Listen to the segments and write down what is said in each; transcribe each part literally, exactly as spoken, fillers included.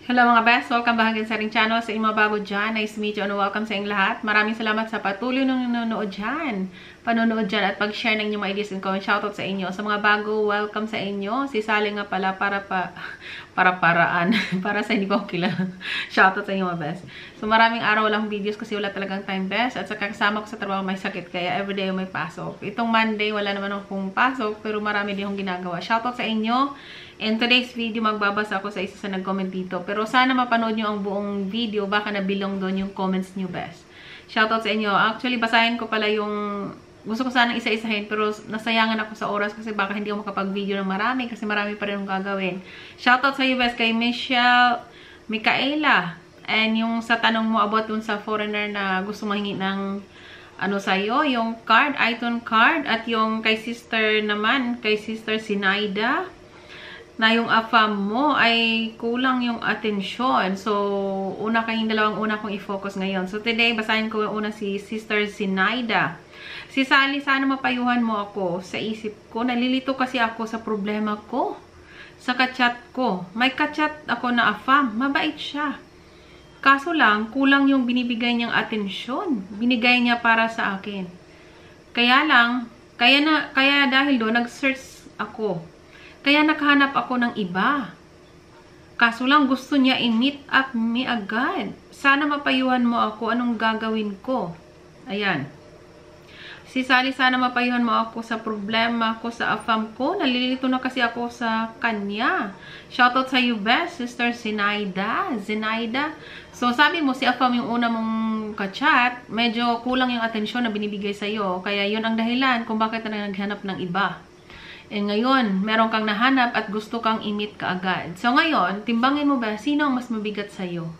Hello mga best! Welcome back again sa ating channel. Sa inyong mga bago dyan, nice to meet you and welcome sa inyong lahat. Maraming salamat sa patuloy ng nanonood dyan. Panonood dyan at pag-share ng inyong mga ideas and comments. Shoutout sa inyo. Sa mga bago, welcome sa inyo. Si Sally nga pala para pa, para paraan. Para sa hindi pa ako kilala. Shoutout sa inyo mga best. So maraming araw walang videos kasi wala talagang time best. At sa kasama ko sa trabaho may sakit kaya everyday may pasok. Itong Monday wala naman akong pasok pero marami din akong ginagawa. Shoutout sa inyo. In today's video, magbabasa ako sa isa sa nag-comment dito. Pero sana mapanood nyo ang buong video. Baka nabilong doon yung comments nyo best. Shoutout sa inyo. Actually, basahin ko pala yung... Gusto ko sanang isa-isahin. Pero nasayangan ako sa oras kasi baka hindi ako makapag-video ng marami. Kasi marami pa rin akong gagawin. Shoutout sa iyo best kay Michelle Micaela. And yung sa tanong mo about dun sa foreigner na gusto mahingi ng... ano sa'yo, yung card, item card. At yung kay sister naman, kay sister Sinaida. Na yung afam mo ay kulang yung atensyon. So, una kayong dalawang una kong i-focus ngayon. So, today, basahin ko yung una si Sister Sinaida. Si Sally, sana mapayuhan mo ako sa isip ko. Nalilito kasi ako sa problema ko. Sa kachat ko. May kachat ako na afam. Mabait siya. Kaso lang, kulang yung binibigay niyang atensyon. Binigay niya para sa akin. Kaya lang, kaya, na, kaya dahil doon, nag-search ako. Kaya nakahanap ako ng iba. Kaso lang gusto niya i-meet up me agad. Sana mapayuhan mo ako anong gagawin ko. Ayan. Si Sally, sana mapayuhan mo ako sa problema ko sa afam ko. Nalilito na kasi ako sa kanya. Shoutout sa you best, Sister Zinaida. Zinaida. So sabi mo si afam yung una mong kachat. Medyo kulang yung atensyon na binibigay sa'yo. Kaya yun ang dahilan kung bakit na naghanap ng iba. Eh ngayon, meron kang nahanap at gusto kang i-meet ka agad. So ngayon, timbangin mo ba, sino ang mas mabigat sa'yo?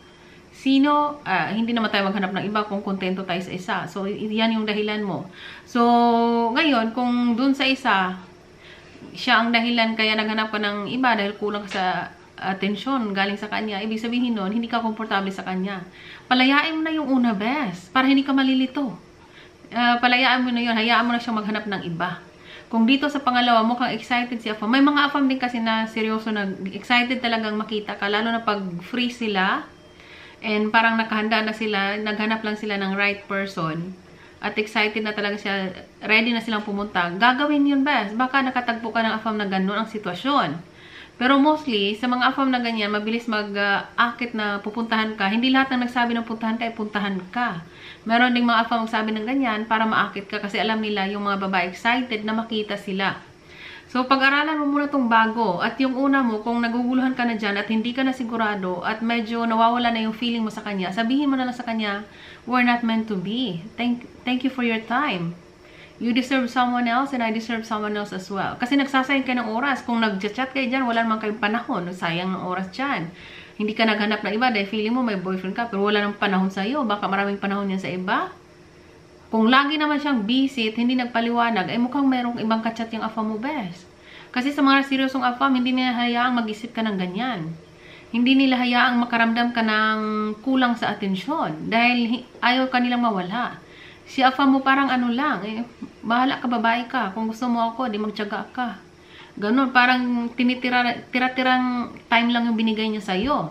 Sino, uh, hindi naman tayo maghanap ng iba kung kontento tayo sa isa. So, yan yung dahilan mo. So, ngayon, kung dun sa isa, siya ang dahilan kaya naghanap ka ng iba dahil kulang sa atensyon galing sa kanya, ibig sabihin nun, hindi ka komportable sa kanya. Palayain mo na yung una, best, para hindi ka malilito. Uh, palayaan mo na yun, hayaan mo na siyang maghanap ng iba. Kung dito sa pangalawa, mukhang excited si afam. May mga afam din kasi na seryoso na excited talagang makita ka. Lalo na pag free sila and parang nakahanda na sila, naghanap lang sila ng right person at excited na talaga siya, ready na silang pumunta. Gagawin yun best. Baka nakatagpo ka ng afam na gano'n ang sitwasyon. Pero mostly, sa mga afam na ganyan, mabilis mag-akit uh, na pupuntahan ka. Hindi lahat ng nagsabi ng puntahan ka, ay puntahan ka. Meron ding mga afam magsabi ng ganyan para maakit ka kasi alam nila yung mga babae excited na makita sila. So, pag-aralan mo muna tong bago. At yung una mo, kung naguguluhan ka na dyan at hindi ka na sigurado at medyo nawawala na yung feeling mo sa kanya, sabihin mo na lang sa kanya, we're not meant to be. Thank, thank you for your time. You deserve someone else and I deserve someone else as well. Kasi nagsasayang ka ng oras. Kung nag-chat kayo dyan, wala naman kayong panahon. Sayang ng oras dyan. Hindi ka naghanap ng iba dahil feeling mo may boyfriend ka pero wala nang panahon sa'yo. Baka maraming panahon yan sa iba. Kung lagi naman siyang busy at hindi nagpaliwanag, ay mukhang mayroong ibang kachat yung afam mo best. Kasi sa mga seryosong afam, hindi nila hayaang mag-isip ka ng ganyan. Hindi nila hayaang makaramdam ka ng kulang sa atensyon dahil ayaw ka nilang mawala. Si afam mo parang ano lang, eh, bahala ka, babae ka. Kung gusto mo ako, di magtiyaga ka. Ganon, parang tinitira-tirang time lang yung binigay niya sa'yo.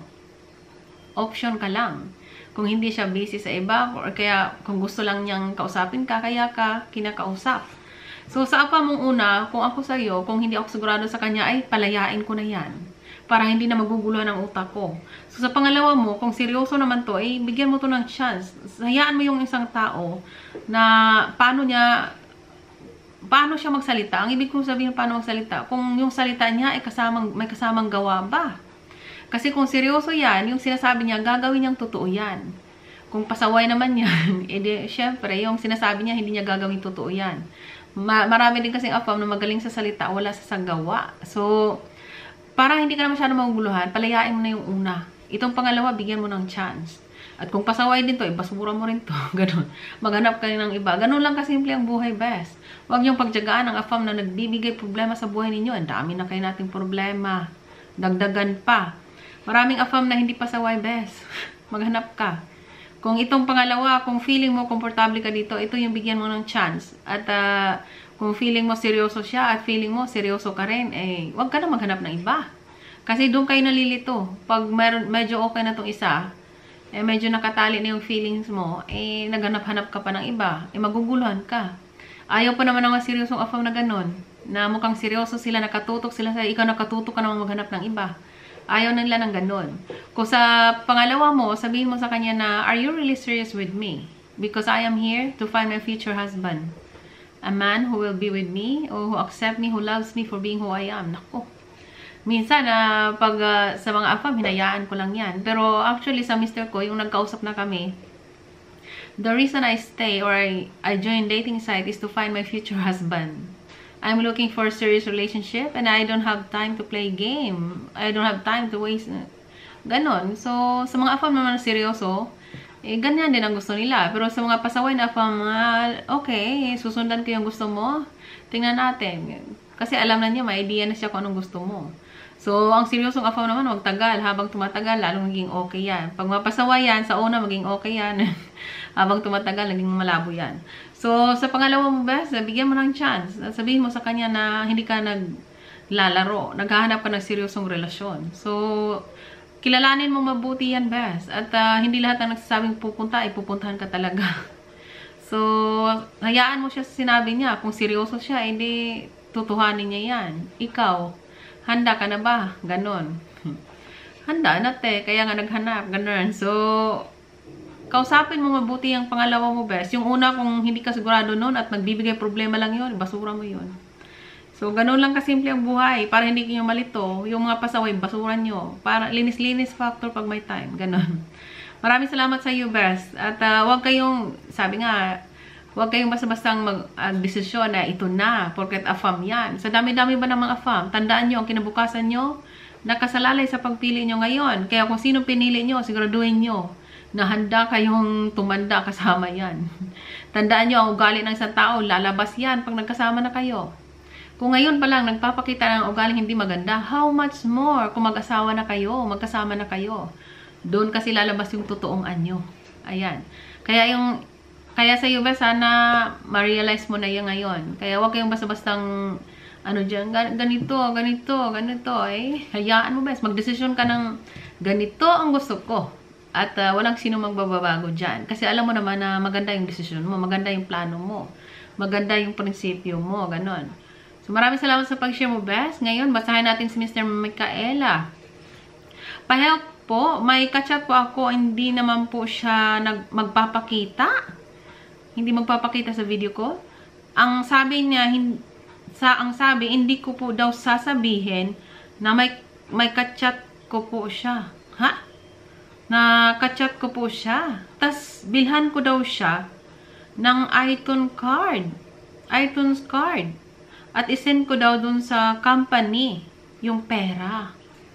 Option ka lang. Kung hindi siya busy sa iba, or kaya kung gusto lang niyang kausapin ka, kaya ka kinakausap. So, sa afam mong una, kung ako sa'yo, kung hindi ako sigurado sa kanya, ay palayain ko na yan. Para hindi na maguguluhan ang utak ko. So, sa pangalawa mo, kung seryoso naman to, eh, bigyan mo to ng chance. Hayaan mo yung isang tao na paano niya, paano siya magsalita. Ang ibig kong sabihin paano magsalita, kung yung salita niya ay kasamang, may kasamang gawa ba? Kasi kung seryoso yan, yung sinasabi niya, gagawin niyang totoo yan. Kung pasaway naman yan, edi, syempre, yung sinasabi niya, hindi niya gagawin totoo yan. Ma marami din kasing afam na magaling sa salita, wala sa sagawa. So, para hindi ka na masyado maguguluhan, palayain mo na yung una. Itong pangalawa, bigyan mo ng chance. At kung pasaway din to, ibasura mo rin to. Ganon. Maghanap ka rin ng iba. Ganon lang kasimple ang buhay, best. Huwag niyong pagtyagaan ang afam na nagbibigay problema sa buhay ninyo. Ang dami na kayo nating problema. Dagdagan pa. Maraming afam na hindi pasaway, best. Maghanap ka. Kung itong pangalawa, kung feeling mo komportable ka dito, ito yung bigyan mo ng chance. At uh, kung feeling mo seryoso siya at feeling mo seryoso ka rin, eh, huwag ka na maghanap ng iba. Kasi doon kayo nalilito. Pag meron, medyo okay na tong isa, eh medyo nakatali na yung feelings mo, eh naghanap-hanap ka pa ng iba, eh maguguluhan ka. Ayaw pa naman ng mga seryosong afam na ganon, na mukhang seryoso sila, nakatutok sila sa ikaw, nakatutok ka naman maghanap ng iba. Ayaw nila ng ganon. Kung sa pangalawa mo, sabihin mo sa kanya na, are you really serious with me? Because I am here to find my future husband. A man who will be with me, or who accept me, who loves me for being who I am. Naku. Minsan, uh, pag uh, sa mga afam, hinayaan ko lang yan. Pero actually, sa mister ko, yung nagkausap na kami, the reason I stay or I, I join dating site is to find my future husband. I'm looking for a serious relationship and I don't have time to play game. I don't have time to waste. Ganon. So, sa mga afam naman na seryoso, eh, ganyan din ang gusto nila. Pero sa mga pasaway na afam, uh, okay, susundan ko yung gusto mo. Tingnan natin. Kasi alam na niya, may idea na siya kung anong gusto mo. So, ang seryosong afam naman, wag tagal. Habang tumatagal, lalong maging okay yan. Pag mapasaway yan, sa una, maging okay yan. Habang tumatagal, naging malabo yan. So, sa pangalawa mo, best, bigyan mo ng chance. Sabihin mo sa kanya na hindi ka naglalaro. Naghahanap ka ng seryosong relasyon. So, kilalanin mo mabuti yan, best. At uh, hindi lahat ng nagsasabing pupunta, ay pupuntahan ka talaga. So, hayaan mo siya sa sinabi niya. Kung seryoso siya, hindi tutuhanin niya yan. Ikaw, handa ka na ba? Ganon. Handa na, te. Kaya nga naghanap. Ganon. So, kausapin mo mabuti ang pangalawa mo, best. Yung una, kung hindi ka sigurado nun at nagbibigay problema lang yun, basura mo yun. So, ganun lang kasimple ang buhay. Para hindi kayo malito, yung mga pasaway, basuran nyo. Para linis-linis factor pag may time. Ganun. Maraming salamat sa iyo, best. At uh, huwag kayong, sabi nga, huwag kayong basta-bastang mag-desisyon uh, na ito na, porket afam yan. Sa dami-dami ba ng mga afam? Tandaan nyo, ang kinabukasan nyo, nakasalalay sa pagpili nyo ngayon. Kaya kung sino pinili nyo, siguraduhin nyo na handa kayong tumanda kasama yan. Tandaan nyo, ang ugali ng isang tao, lalabas yan pag nagkasama na kayo. Kung ngayon pa lang nagpapakita ng ugaling hindi maganda, how much more kung mag-asawa na kayo, magkasama na kayo. Doon kasi lalabas yung totoong anyo. Ayan. Kaya yung, kaya sa iyo ba, sana ma-realize mo na yan ngayon. Kaya huwag kayong basta-bastang, ano dyan, ganito, ganito, ganito, eh. Hayaan mo, bes. Mag-desisyon ka ng, ganito ang gusto ko. At uh, walang sino magbabago dyan. Kasi alam mo naman na maganda yung desisyon mo, maganda yung plano mo, maganda yung prinsipyo mo, ganon. So maraming salamat sa pag-share mo, best. Ngayon, basahin natin si Mister Micaela. Pa-help po, may kachat po ako, hindi naman po siya nag magpapakita. Hindi magpapakita sa video ko. Ang sabi niya, hin sa ang sabi, hindi ko po daw sasabihin na may, may kachat ko po siya. Ha? Na kachat ko po siya. Tas bilhan ko daw siya ng iTunes card. iTunes card. At isend ko daw dun sa company yung pera.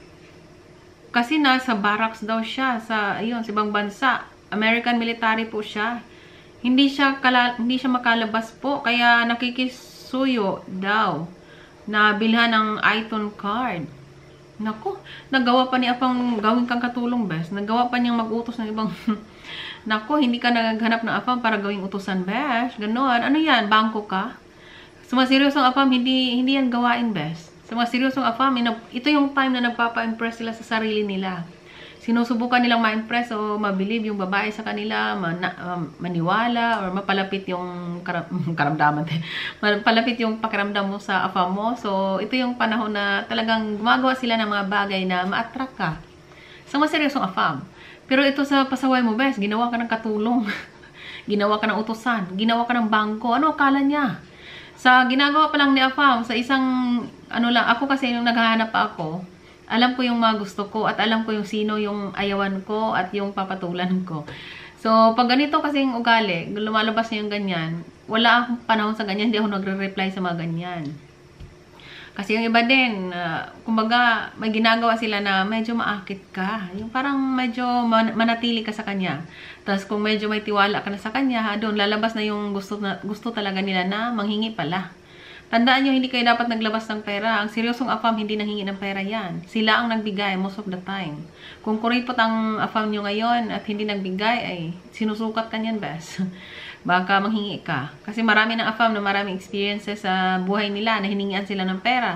Kasi nasa barracks daw siya sa, ayun, sa ibang bansa. American military po siya. Hindi siya, kala, hindi siya makalabas po. Kaya nakikisuyo daw na bilhan ng iTunes card. Naku, nagawa pa niya pang gawin kang katulong, bes. Nagawa pa niyang mag-utos ng ibang... Naku, hindi ka naghanap ng afam para gawing utusan, bes. Ganon. Ano yan? Bangko ka? Sa mga seryosong afam, hindi, hindi yan gawain, bes. Sa mga seryosong afam, ito yung time na nagpapa-impress sila sa sarili nila. Sinusubukan nilang ma-impress o mabilib yung babae sa kanila, man, um, maniwala, or mapalapit yung karam karamdaman. Mapalapit yung pakiramdam mo sa afam mo. So, ito yung panahon na talagang gumagawa sila ng mga bagay na ma-attract ka sa mga seryosong afam. Pero ito sa pasaway mo, bes, ginawa ka ng katulong. Ginawa ka ng utusan. Ginawa ka ng bangko. Ano akala niya? Sa ginagawa pa lang ni afam, sa isang, ano lang, ako kasi yung naghahanap pa ako, alam ko yung mga gusto ko at alam ko yung sino yung ayawan ko at yung papatulan ko. So, pag ganito kasi yung ugali, lumalabas na yung ganyan, wala akong panahon sa ganyan, hindi ako nagre-reply sa mga ganyan. Kasi yung iba din, uh, kumbaga, may ginagawa sila na medyo maakit ka. Yung parang medyo man manatili ka sa kanya. Tapos kung medyo may tiwala ka na sa kanya, ha, doon lalabas na yung gusto, na, gusto talaga nila na manghingi pala. Tandaan nyo, hindi kayo dapat naglabas ng pera. Ang seryosong afam, hindi nanghingi ng pera yan. Sila ang nagbigay most of the time. Kung kuripot ang afam nyo ngayon at hindi nagbigay, ay sinusukat ka niyan, bes. Baka manghingi ka. Kasi marami ng afam na maraming experiences sa buhay nila na hiningian sila ng pera.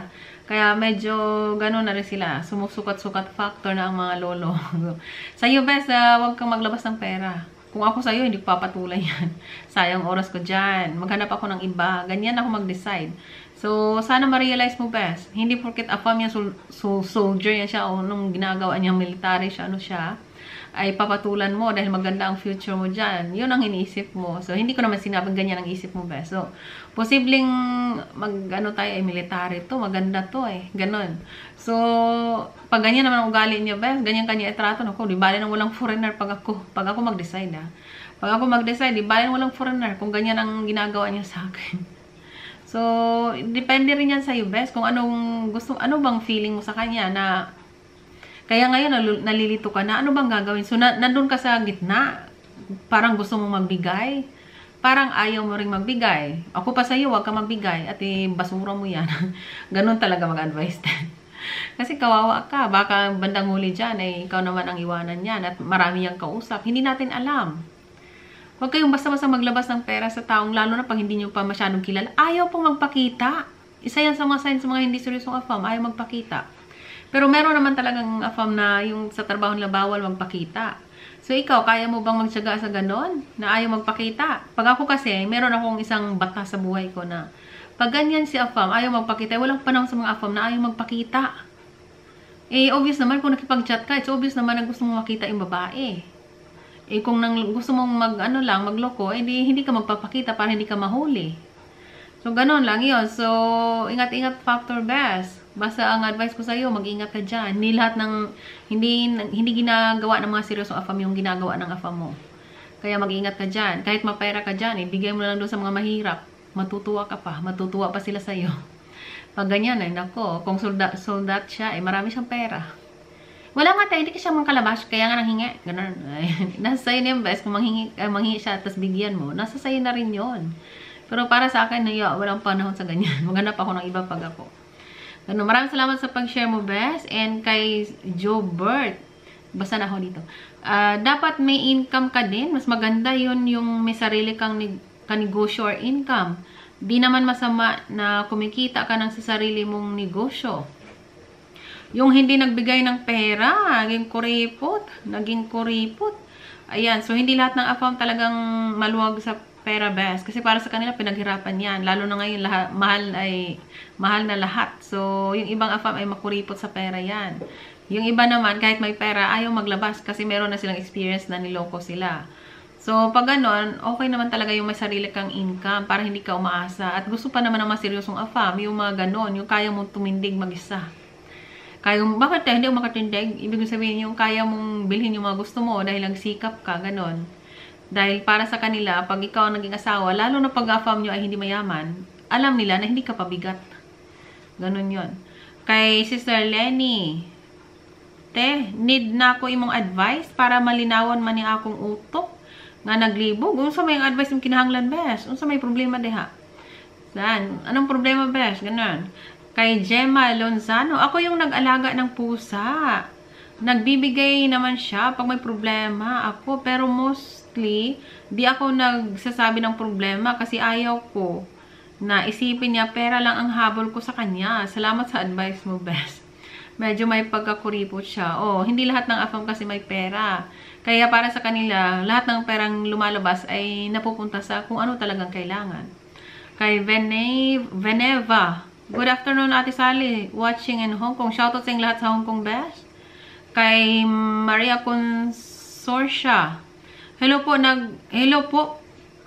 Kaya medyo gano'n na rin sila. Sumusukat-sukat factor na ang mga lolo. Sa'yo, bes, uh, huwag kang maglabas ng pera. Kung ako sa'yo, hindi ko papatulan yan. Sayang oras ko dyan. Maghanap ako ng iba. Ganyan ako mag-decide. So, sana ma-realize mo, bes. Hindi porket afam yan, so, so, soldier yan siya, o nung ginagawa niya, military siya, ano siya, ay papatulan mo dahil maganda ang future mo dyan. Yun ang iniisip mo. So, hindi ko naman sinabing ganyan ang isip mo, bes. So, posibleng mag, ano tayo, eh, military to. Maganda to, eh. Ganon. So, pag ganyan naman ang ugali niya, bes, ganyan kanya itrato. Naku, di bali nang walang foreigner pag ako. Pag ako mag-decide, ha. Pag ako mag-decide, di bali nang walang foreigner kung ganyan ang ginagawa niya sa akin. So, depende rin yan sa'yo, bes. Kung anong gusto, ano bang feeling mo sa kanya na kaya ngayon, nalilito ka na, ano bang gagawin? So, na, nandun ka sa gitna. Parang gusto mong magbigay. Parang ayaw mo rin magbigay. Ako pa sa'yo, huwag ka magbigay. At eh, basura mo yan. Ganon talaga mag-advise. Kasi kawawa ka. Baka bandang huli dyan, eh, ikaw naman ang iwanan yan. At marami yung kausap. Hindi natin alam. Huwag kayong basta-basta maglabas ng pera sa taong, lalo na pag hindi nyo pa masyadong kilala. Ayaw pong magpakita. Isa yan sa mga signs sa mga hindi seryosong afam. Ayaw magpakita. Pero meron naman talagang afam na yung sa trabaho nila bawal magpakita. So, ikaw, kaya mo bang magtyaga sa ganon? Na ayaw magpakita? Pag ako kasi, meron akong isang bata sa buhay ko na pag ganyan si afam, ayaw magpakita. Walang panahon sa mga afam na ayaw magpakita. Eh, obvious naman kung nakipag-chat ka, it's obvious naman na gusto mong makita yung babae. Eh, kung nang, gusto mong mag, ano lang, magloko, eh, di, hindi ka magpapakita para hindi ka mahuli. So, ganon lang yun. So, ingat-ingat factor, best. Basta ang advice ko sa iyo, mag-ingat ka diyan. Hindi lahat ng hindi hindi ginagawa ng mga seryosong afam yung ginagawa ng afam mo. Kaya mag-ingat ka diyan. Kahit mapera ka diyan, ibigay mo na lang doon sa mga mahirap. Matutuwa ka pa, matutuwa pa sila sa iyo. Pag ganyan ay nako, kung soldat soldat siya, eh marami siyang pera. Wala nga tayo, hindi ka siya mangkalabas, kaya nga nanghingi. Ganun. Nasa sa'yo na yung best. Kung manghingi, eh, manghingi siya, tapos bigyan mo, nasa sa'yo na rin yun. Pero para sa akin, yeah, walang panahon sa ganyan. Maghanap ako ng iba pag ako. Ano, maraming salamat sa pag-share mo, best. And kay Joe Bert, basta na ako dito. Uh, dapat may income ka din. Mas maganda yun yung may sarili kang kanegosyo or income. Di naman masama na kumikita ka ng sa sarili mong negosyo. Yung hindi nagbigay ng pera, naging kuripot. Naging kuripot. Ayan, so hindi lahat ng afam talagang maluwag sa pera, best. Kasi para sa kanila, pinaghirapan yan. Lalo na ngayon, lahat, mahal ay mahal na lahat. So, yung ibang afam ay makuripot sa pera yan. Yung iba naman, kahit may pera, ayaw maglabas kasi meron na silang experience na niloko sila. So, pag ganon, okay naman talaga yung may sarili kang income para hindi ka umaasa. At gusto pa naman ng mga seryosong afam, yung mga ganon, yung kaya mong tumindig mag-isa. Kaya, bakit tayo hindi mo makatindig? Ibig sabihin yung kaya mong bilhin yung mga gusto mo dahil nagsikap ka, ganon. Dahil para sa kanila, pag ikaw ang naging asawa, lalo na pag afam nyo ay hindi mayaman, alam nila na hindi ka pabigat. Ganon yon. Kay Sister Lenny, te, need na ako imong advice para malinawan man ni akong utok nga naglibog. Unsa may advice yung kinahanglan, bes? Unsa may problema deha? Saan? Anong problema, bes? Ganon. Kay Gemma Lonzano, ako yung nag-alaga ng pusa. Nagbibigay naman siya pag may problema ako, pero mostly, di ako nagsasabi ng problema kasi ayaw ko na isipin niya, pera lang ang habol ko sa kanya. Salamat sa advice mo, best. Medyo may pagkakuripot siya. Oh, hindi lahat ng afam kasi may pera. Kaya para sa kanila, lahat ng perang lumalabas ay napupunta sa kung ano talagang kailangan. Kay Vene Veneva, good afternoon, Ate Sally, watching in Hong Kong. Shoutout sa inyong lahat sa Hong Kong, best. Kay Maria Consortia, hello po, nag, hello po.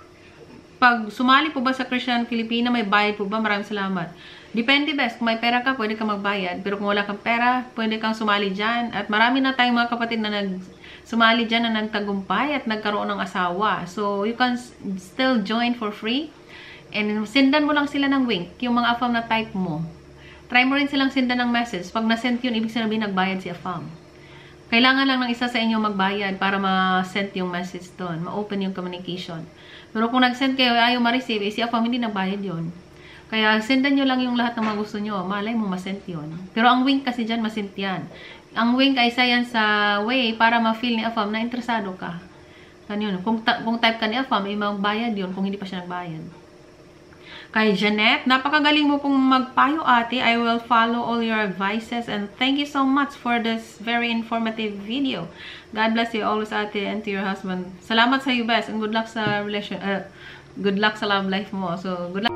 Pag sumali po ba sa Christian Filipina, may bayad po ba? Maraming salamat. Depende, best. Kung may pera ka, pwede kang magbayad. Pero kung wala kang pera, pwede kang sumali dyan. At marami na tayong mga kapatid na nag sumali dyan na nagtagumpay at nagkaroon ng asawa. So, you can still join for free. And sendan mo lang sila ng wink. Yung mga afam na type mo. Try mo rin silang sendan ng message. Pag nasend yun, ibig sabihin nagbayad si afam. Kailangan lang ng isa sa inyo magbayad para ma-send yung message doon. Ma-open yung communication. Pero kung nag-send kayo, ayaw ma-receive, eh, si afam hindi nagbayad yun. Kaya sendan nyo lang yung lahat ng mga gusto nyo. Malay mo, ma-send yun. Pero ang wink kasi dyan, ma-send yan. Ang wink ay isa yan sa way para ma-feel ni afam na interesado ka. Ganyan. Kung, kung type ka ni afam, eh, magbayad yun kung hindi pa siya nagbayad. Kay Janet, napakagaling mo pong magpayo, ate. I will follow all your advices and thank you so much for this very informative video. God bless you always, ate, and to your husband. Salamat sa iyo, best, and good luck sa relation, uh, good luck sa love life mo. So, good luck.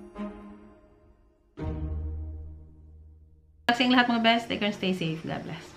Sa lahat mga best, take care and stay safe. God bless.